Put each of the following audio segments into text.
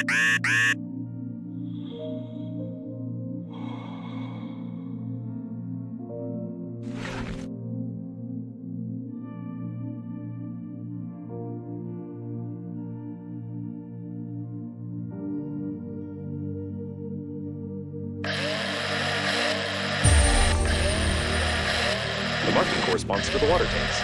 The marking corresponds to the water tanks.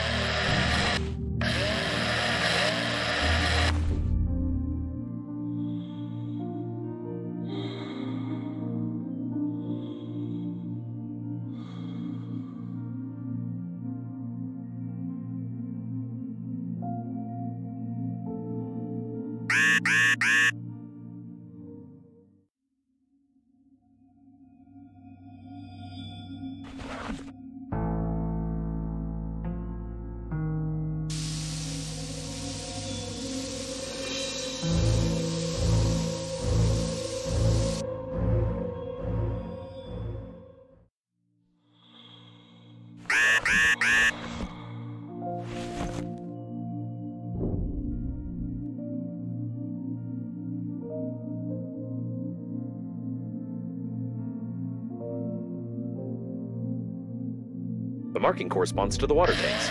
The marking corresponds to the water tanks.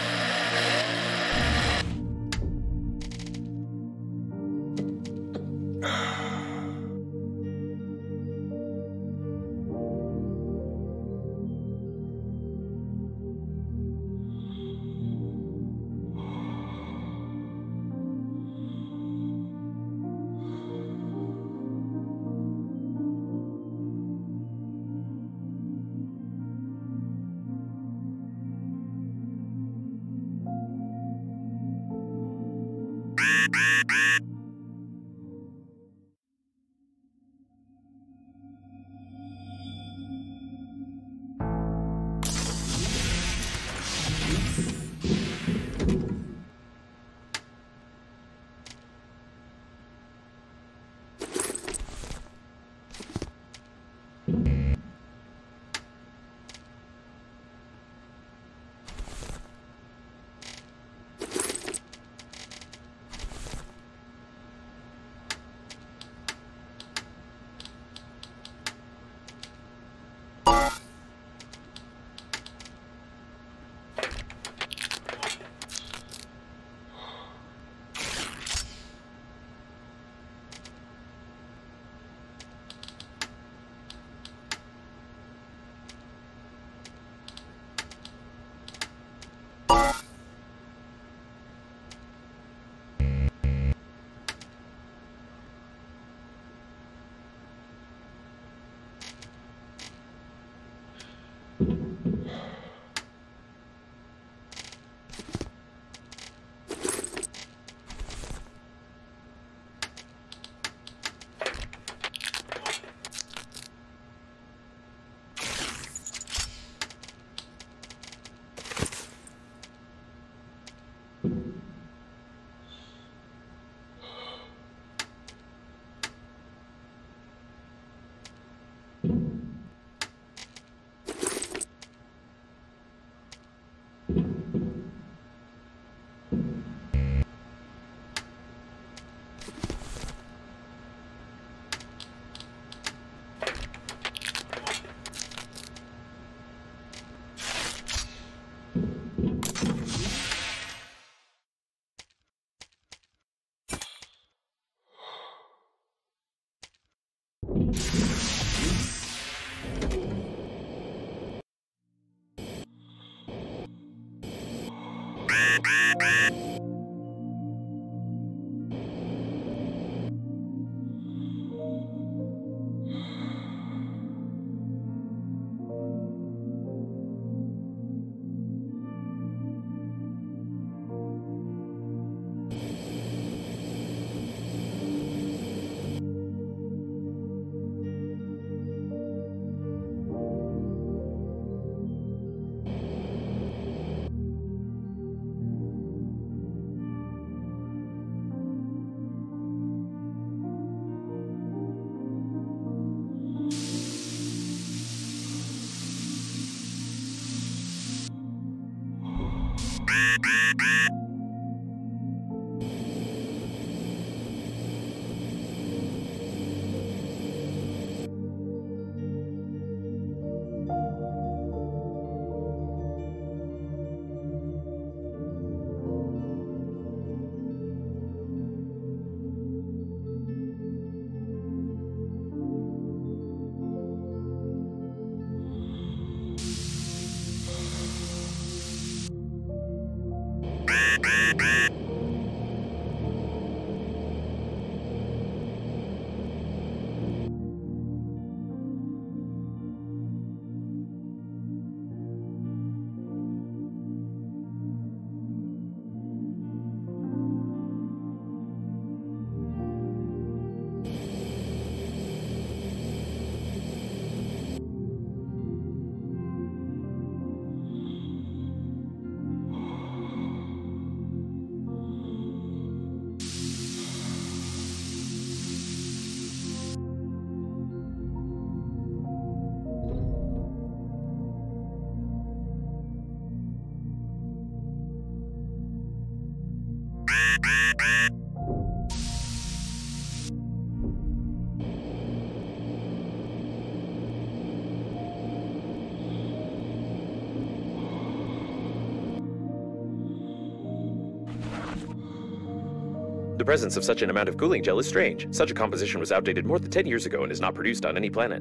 The presence of such an amount of cooling gel is strange. Such a composition was outdated more than 10 years ago and is not produced on any planet.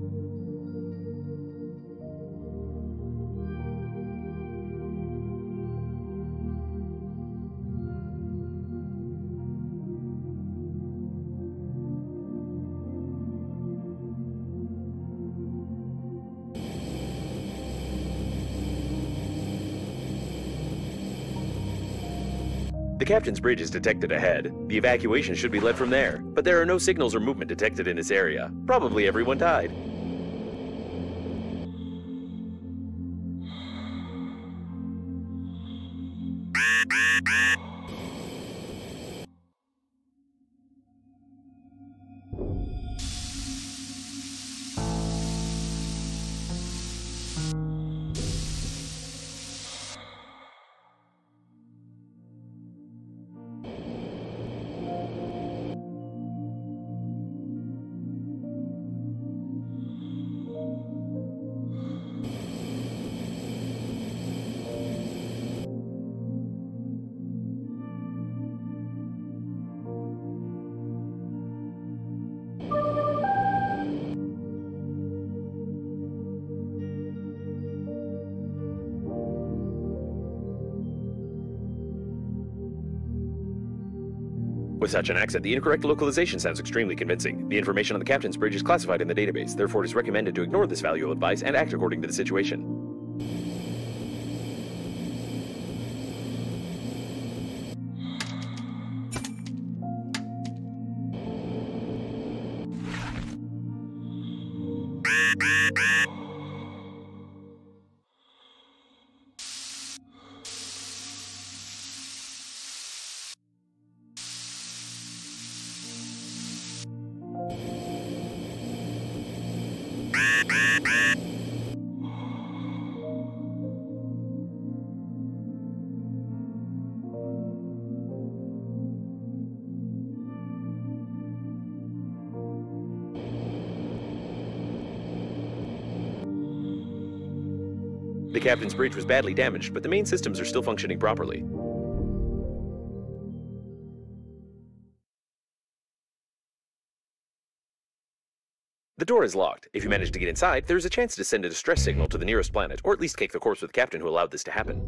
The captain's bridge is detected ahead. The evacuation should be led from there, but there are no signals or movement detected in this area. Probably everyone died. With such an accent, the incorrect localization sounds extremely convincing. The information on the captain's bridge is classified in the database, therefore it is recommended to ignore this valuable advice and act according to the situation. The captain's bridge was badly damaged, but the main systems are still functioning properly. The door is locked. If you manage to get inside, there is a chance to send a distress signal to the nearest planet, or at least cake the corpse with the captain who allowed this to happen.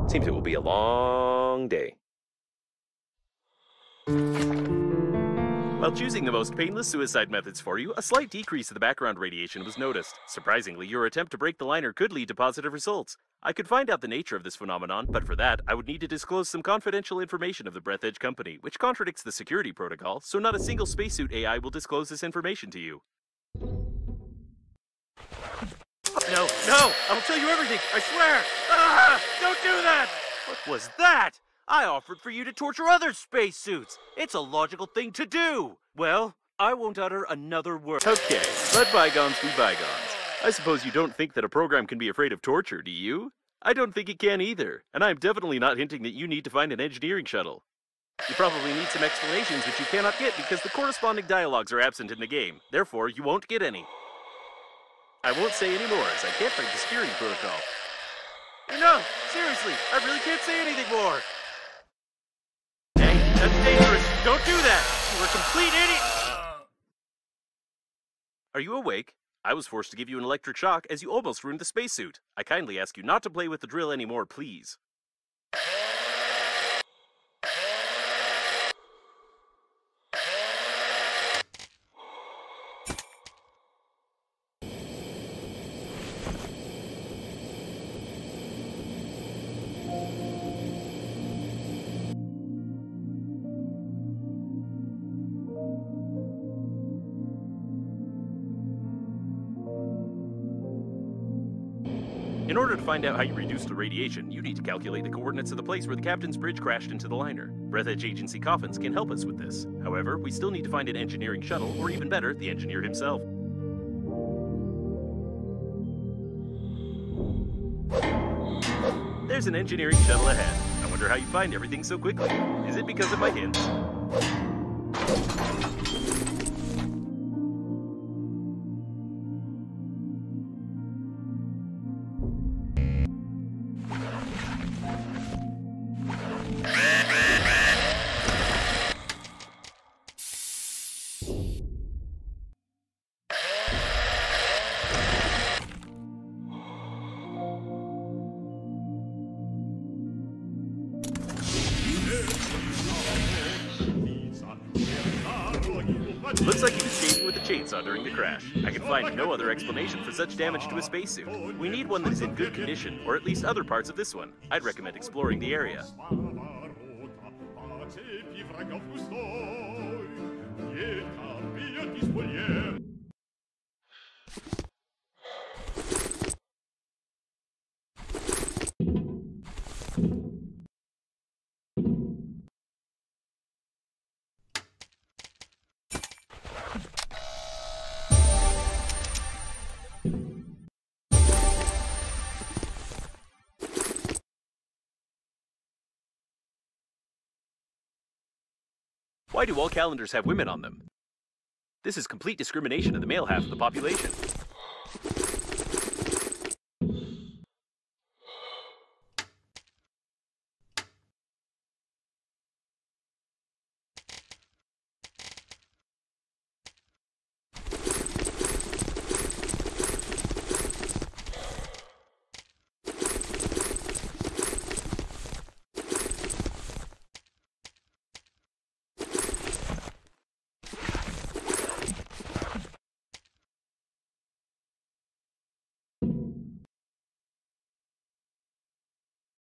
Seems it will be a long day. While choosing the most painless suicide methods for you, a slight decrease in the background radiation was noticed. Surprisingly, your attempt to break the liner could lead to positive results. I could find out the nature of this phenomenon, but for that, I would need to disclose some confidential information of the Breathedge Company, which contradicts the security protocol, so not a single spacesuit AI will disclose this information to you. No, I will tell you everything, I swear! Ah, don't do that! What was that? I offered for you to torture other spacesuits. It's a logical thing to do. Well, I won't utter another word. Okay, let bygones be bygones. I suppose you don't think that a program can be afraid of torture, do you? I don't think it can either, and I'm definitely not hinting that you need to find an engineering shuttle. You probably need some explanations which you cannot get because the corresponding dialogues are absent in the game. Therefore, you won't get any. I won't say any more, as I can't break the security protocol. No, seriously, I really can't say anything more. Hey, that's dangerous. Don't do that. You're a complete idiot. Are you awake? I was forced to give you an electric shock as you almost ruined the spacesuit. I kindly ask you not to play with the drill anymore, please. In order to find out how you reduce the radiation, you need to calculate the coordinates of the place where the captain's bridge crashed into the liner. Breathedge Agency Coffins can help us with this. However, we still need to find an engineering shuttle, or even better, the engineer himself. There's an engineering shuttle ahead. I wonder how you find everything so quickly. Is it because of my hints? Looks like he was skating with a chainsaw during the crash. I can find no other explanation for such damage to a spacesuit. We need one that is in good condition, or at least other parts of this one. I'd recommend exploring the area. Why do all calendars have women on them? This is complete discrimination of the male half of the population.